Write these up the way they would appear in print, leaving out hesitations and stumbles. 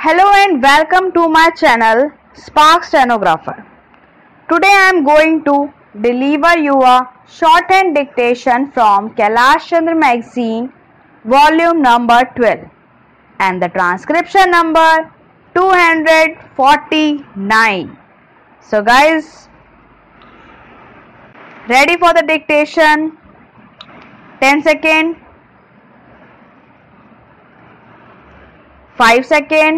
Hello and welcome to my channel Spark Stenographer. Today I am going to deliver you a shorthand dictation from Kailash Chandra magazine volume number 12 and the transcription number 249. So guys, ready for the dictation? 10 seconds, 5 seconds.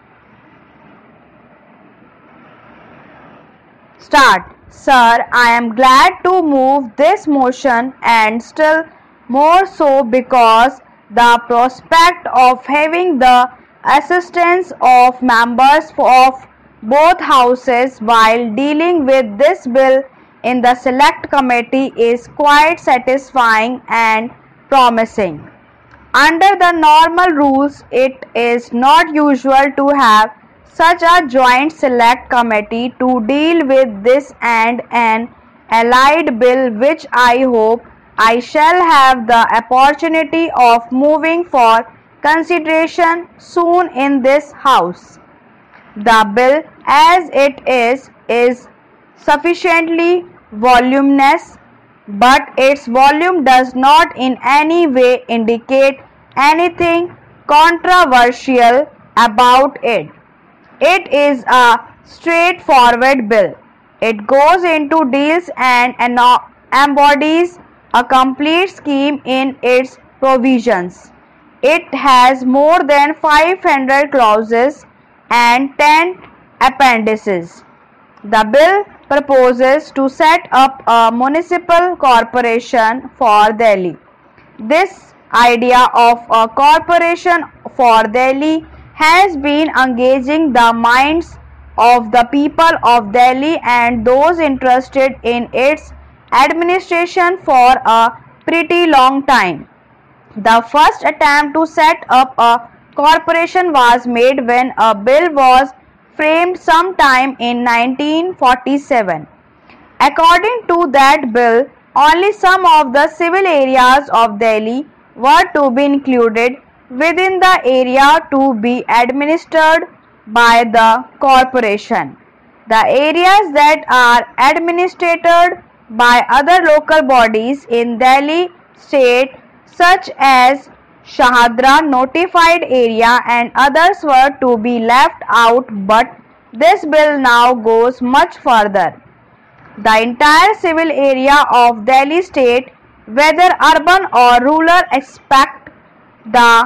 Start. Sir, I am glad to move this motion and still more so because the prospect of having the assistance of members of both houses while dealing with this bill in the select committee is quite satisfying and promising. Under the normal rules, it is not usual to have such a joint select committee to deal with this and an allied bill, which I hope I shall have the opportunity of moving for consideration soon in this House. The bill as it is sufficiently voluminous, but its volume does not in any way indicate anything controversial about it. It is a straightforward bill. It goes into deals and embodies a complete scheme in its provisions. It has more than 500 clauses and 10 appendices. The bill proposes to set up a municipal corporation for Delhi. This idea of a corporation for Delhi has been engaging the minds of the people of Delhi and those interested in its administration for a pretty long time. The first attempt to set up a corporation was made when a bill was framed sometime in 1947. According to that bill, only some of the civil areas of Delhi were to be included within the area to be administered by the corporation. The areas that are administered by other local bodies in Delhi state, such as Shahadra notified area and others, were to be left out, but this bill now goes much further. The entire civil area of Delhi state, whether urban or rural, except the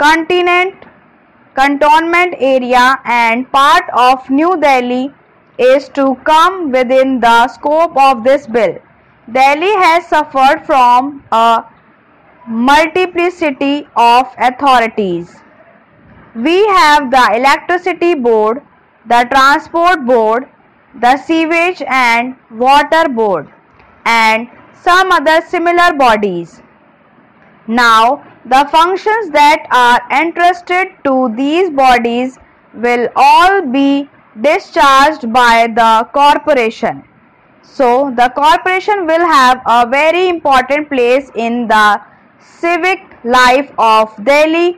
cantonment area and part of New Delhi, is to come within the scope of this bill. Delhi has suffered from a multiplicity of authorities. We have the electricity board, the transport board, the sewage and water board, and some other similar bodies. Now, the functions that are entrusted to these bodies will all be discharged by the corporation. So, the corporation will have a very important place in the civic life of Delhi.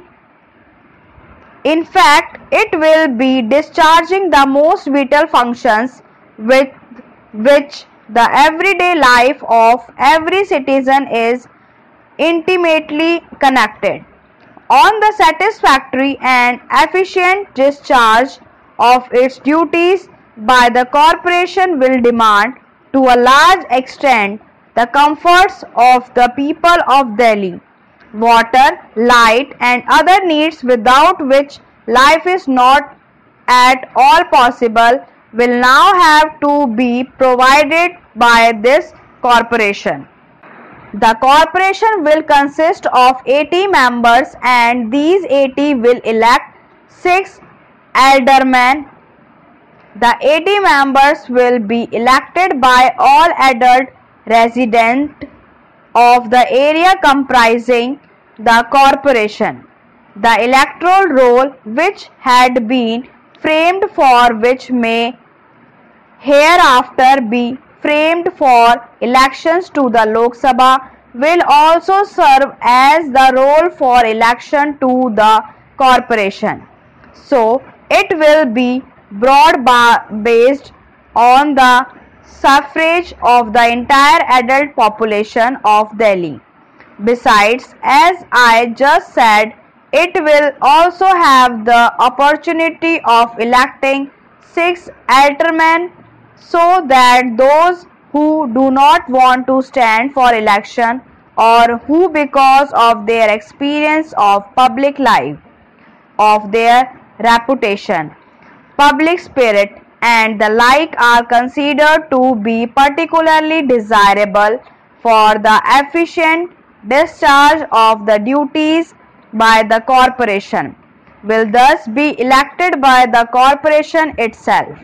In fact, it will be discharging the most vital functions with which the everyday life of every citizen is intimately connected. On the satisfactory and efficient discharge of its duties by the corporation will demand to a large extent the comforts of the people of Delhi. Water, light and other needs without which life is not at all possible will now have to be provided by this corporation. The corporation will consist of 80 members and these 80 will elect 6 aldermen. The 80 members will be elected by all adult residents of the area comprising the corporation. The electoral roll which had been framed for which may hereafter be framed for elections to the Lok Sabha will also serve as the roll for election to the corporation. So, It will be based on the suffrage of the entire adult population of Delhi. Besides, as I just said, it will also have the opportunity of electing 6 aldermen so that those who do not want to stand for election or who because of their experience of public life, of their reputation, public spirit and the like are considered to be particularly desirable for the efficient discharge of the duties by the corporation, will thus be elected by the corporation itself.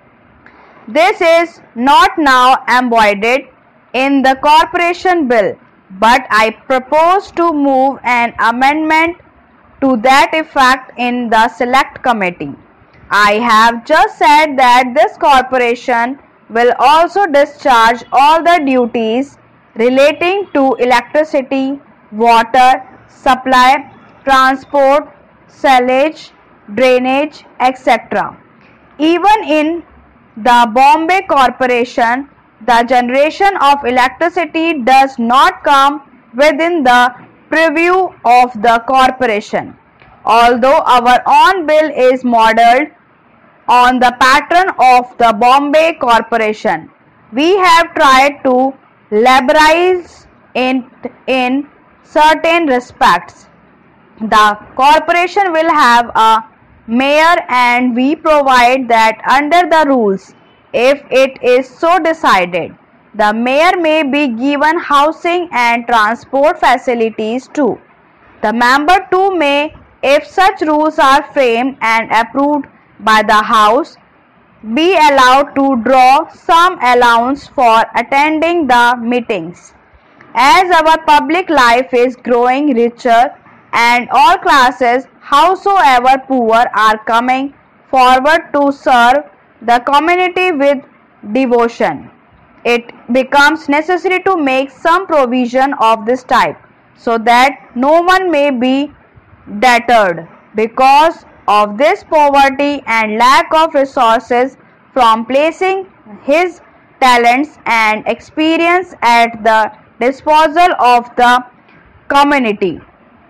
This is not now embodied in the corporation bill, but I propose to move an amendment to that effect in the select committee. I have just said that this corporation will also discharge all the duties relating to electricity, water, supply, transport, sewage, drainage, etc. Even in the Bombay Corporation, the generation of electricity does not come within the purview of the corporation. Although our own bill is modelled on the pattern of the Bombay Corporation, we have tried to liberalize it in certain respects. The corporation will have a mayor and we provide that under the rules, if it is so decided, the mayor may be given housing and transport facilities too. The member too may, if such rules are framed and approved by the House, be allowed to draw some allowance for attending the meetings. As our public life is growing richer and all classes, howsoever poor, are coming forward to serve the community with devotion, it becomes necessary to make some provision of this type so that no one may be deterred because of this poverty and lack of resources from placing his talents and experience at the disposal of the community.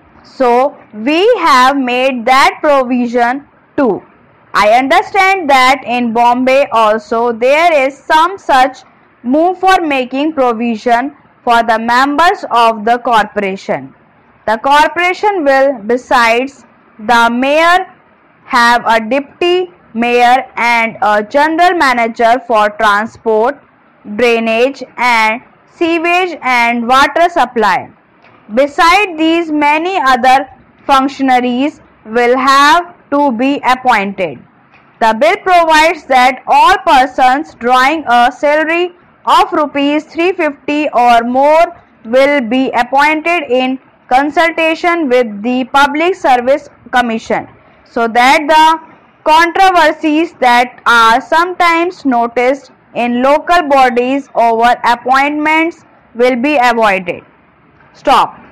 So we have made that provision too. I understand that in Bombay also there is some such move for making provision for the members of the corporation. The corporation will, besides the mayor, have a deputy mayor and a general manager for transport, drainage and sewage and water supply. Besides these, many other functionaries will have to be appointed. The bill provides that all persons drawing a salary of rupees 350 or more will be appointed in consultation with the Public Service Commission, so that the controversies that are sometimes noticed in local bodies over appointments will be avoided. Stop.